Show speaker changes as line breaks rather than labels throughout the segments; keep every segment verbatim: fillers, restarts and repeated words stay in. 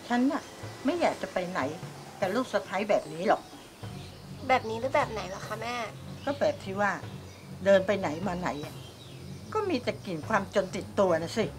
ฉันน่ะไม่อยากจะไปไหนแต่ลูกสะใภ้แบบนี้หรอก
แบบนี้หรือแบบไหนเหรอคะแม่
ก็แบบที่ว่าเดินไปไหนมาไหนก็มีแต่กลิ่นความจนติดตัวนะสิ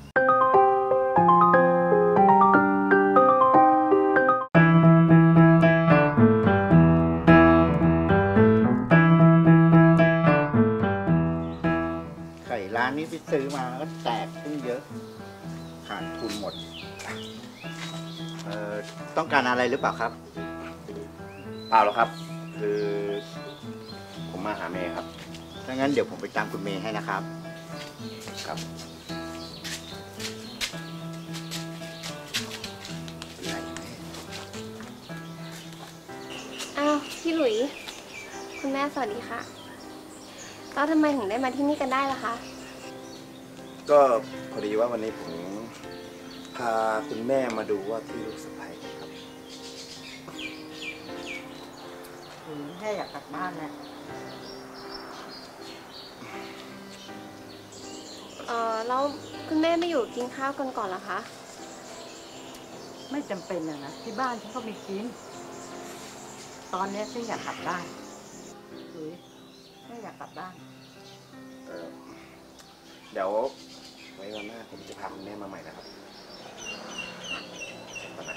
ไข่ร้านนี้ที่ซื้อมาก็แตกขึ้นเยอะขาดทุนหมดเอ่อต้องการอะไรหรือเปล่าครับเปล่าหรอกครับคือผมมาหาเมย์ครับถ้างั้นเดี๋ยวผมไปตามคุณเมย์ให้นะครับครับ
อ้าวพี่หลุยคุณแม่สวัสดีค่ะแล้วทำไมถึงได้มาที่นี่กันได้ล่ะคะ
ก็พอดีว่าวันนี้ผมพาคุณแม่มาดูว่าที่ลูกสะใภ้ครับ
แม่อยากกลับบ้านนะ
เออแล้วคุณแม่ไม่อยู่กินข้าวกันก่อนเหรอคะ
ไม่จำเป็นนะนะที่บ้านฉันก็มีกินตอนนี้ฉันอยากกลับบ้านหรือแม่อยากกลับบ้าน
เออเดี๋ยวไว้วันหน้าผมจะพาคุณแม่มาใหม่นะครับไปไหน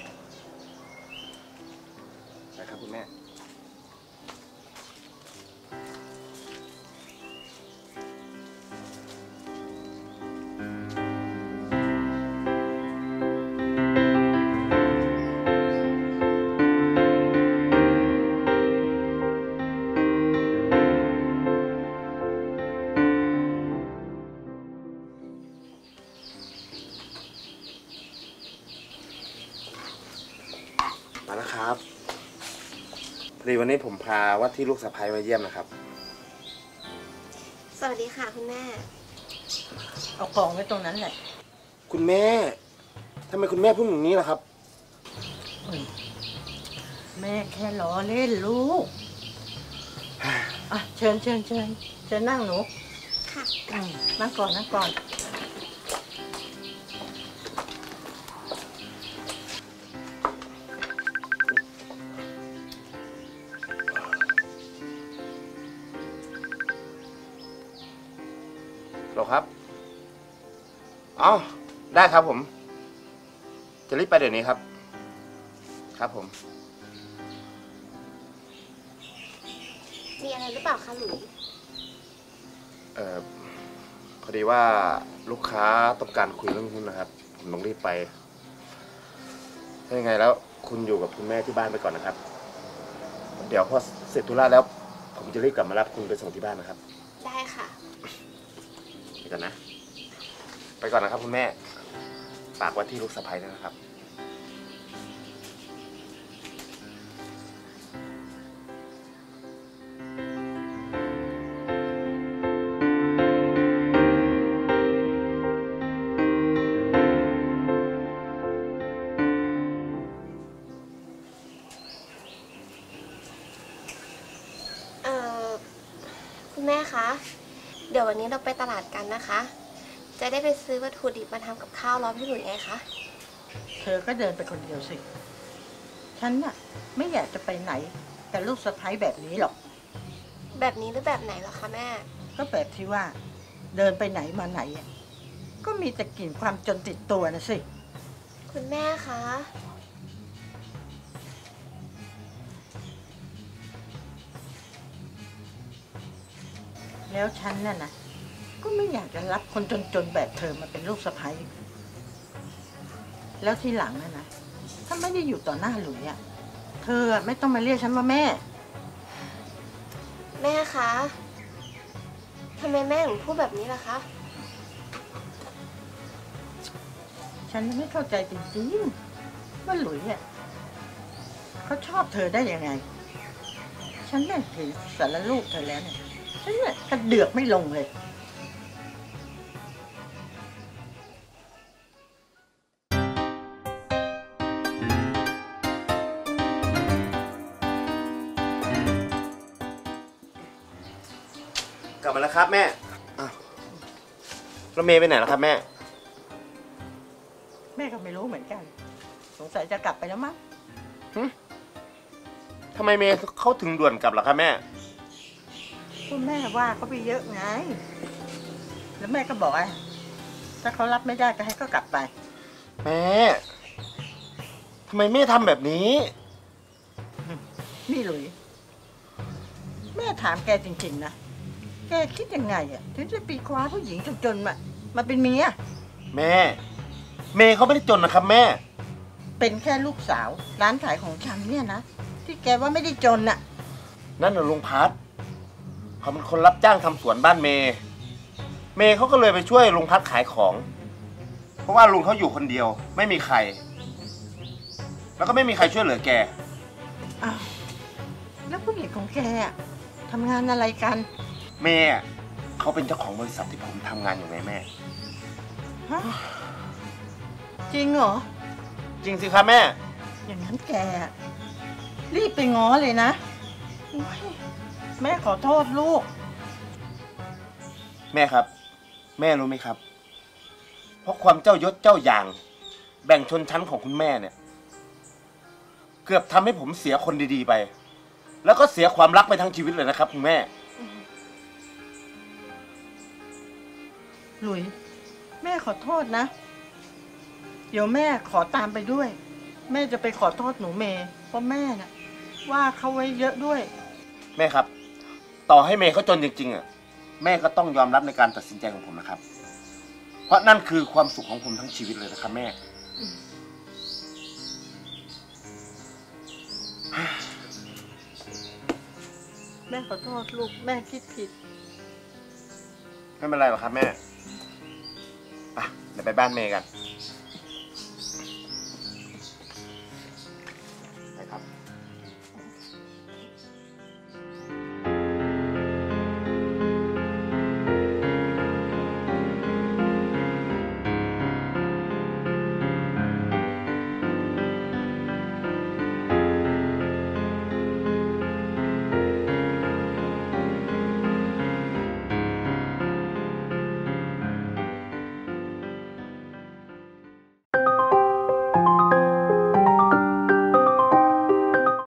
ไปครับคุณแม่มาแล้วครับพอดีวันนี้ผมพาว่าที่ลูกสะใภ้มาเยี่ยมนะครับ
สวัสดีค่ะคุณแม่
เอาของไว้ตรงนั้นแหละ
คุณแม่ทำไมคุณแม่พูดอย่างนี้ล่ะครับ
แม่แค่ล้อเล่นลูกอ่ะเชิญเชิญเชิญเชิญนั่งหนู
ค่ะ
นั่งก่อนนั่งก่อน
หรอครับอ๋อได้ครับผมจะรีบไปเดี๋ยวนี้ครับครับผม
มีอะไรหรือเปล่าคะหลุย
เอ่อพอดีว่าลูกค้าต้องการคุยเรื่องหุ้นนะครับผมต้องรีบไปถ้ายังไงแล้วคุณอยู่กับคุณแม่ที่บ้านไปก่อนนะครับเดี๋ยวพอเสร็จธุระแล้วผมจะรีบกลับมารับคุณไปส่งที่บ้านนะครับ
ได้ค่ะ
ไปก่อนนะไปก่อนนะครับคุณแม่ฝากไว้ที่ลูกสะใภ้ด้วยนะครับ
เอ่อคุณแม่คะเดี๋ยววันนี้เราไปตลาดกันนะคะจะได้ไปซื้อวัตถุดิบมาทำกับข้าวรอพี่หลุยไงคะ
เธอก็เดินไปคนเดียวสิฉันน่ะไม่อยากจะไปไหนแต่ลูกสะใภ้แบบนี้หรอก
แบบนี้หรือแบบไหนเหรอคะแม่
ก็แบบที่ว่าเดินไปไหนมาไหนก็มีแต่กลิ่นความจนติดตัวนะสิ
คุณแม่คะ
แล้วฉันน่ะนะก็ไม่อยากจะรับคนจนๆแบบเธอมาเป็นลูกสะใภ้แล้วทีหลังนะนะถ้าไม่ได้อยู่ต่อหน้าหลุยอ่ะเธอไม่ต้องมาเรียกฉันว่าแม่
แม่คะทำไมแม่ถึงพูดแบบนี้ล่ะคะ
ฉันไม่เข้าใจจริงๆว่าหลุยอ่ะเขาชอบเธอได้ยังไงฉันเนี่ยเห็นสารรูปเธอแล้วเนี่ยฉันเนี่ยกระเดือกไม่ลงเลย
กลับมาแล้วครับแม่อ้าวแล้วเมย์ไปไหนแล้วครับแม่
แม่ก็ไม่รู้เหมือนกันสงสัยจะกลับไปแล้วมั้ง
ทำไมเมย์เขาถึงด่วนกลับล่ะครับแม่
คุณแม่ว่าเขาไปเยอะไง แล้วแม่ก็บอกว่าถ้าเขารับไม่ได้ก็ให้เขากลับไป
แม่ทำไมแม่ทำแบบนี้
นี่หลุย แม่ถามแกจริงๆนะ แกคิดยังไงอ่ะถึงจะปีคว้าผู้หญิงจนๆมามาเป็นเมีย
แม่ เมย์เขาไม่ได้จนนะครับแม่
เป็นแค่ลูกสาวร้านขายของชำเนี่ยนะ ที่แกว่าไม่ได้จนน่ะ
นั่นน่ะลุงพัดเขาเป็นคนรับจ้างทำสวนบ้านเมย์เมย์เขาก็เลยไปช่วยลุงพัดขายของ เพราะว่าลุงเขาอยู่คนเดียว ไม่มีใคร แล้วก็ไม่มีใครช่วยเหลือแก
อ้าวแล้วผู้หญิงของแกอะทำงานอะไรกัน
เมย์อะเขาเป็นเจ้าของบริษัทที่ผมทำงานอยู่ไงแม่
ฮะ จริงเหรอ
จริงสิครับแม่
อย่างนั้นแกอะรีบไปง้อเลยนะโอ๊ยแม่ขอโทษลูก
แม่ครับ แม่รู้ไหมครับ เพราะความเจ้ายศเจ้าอย่าง แบ่งชนชั้นของคุณแม่เนี่ย เกือบทำให้ผมเสียคนดีๆไป แล้วก็เสียความรักไปทั้งชีวิตเลยนะครับคุณแม่
หลุย แม่ขอโทษนะ เดี๋ยวแม่ขอตามไปด้วย แม่จะไปขอโทษหนูเมย์เพราะแม่น่ะว่าเขาไว้เยอะด้วย
แม่ครับ ต่อให้เมย์เขาจนจริงๆอ่ะ แม่ก็ต้องยอมรับในการตัดสินใจของผมนะครับ เพราะนั่นคือความสุขของผมทั้งชีวิตเลยนะครับแม่
แม่ขอโทษลูกแม่คิดผิด
ไม่เป็นไรหรอกครับแม่อ่ะเดี๋ยวไปบ้านเมย์กัน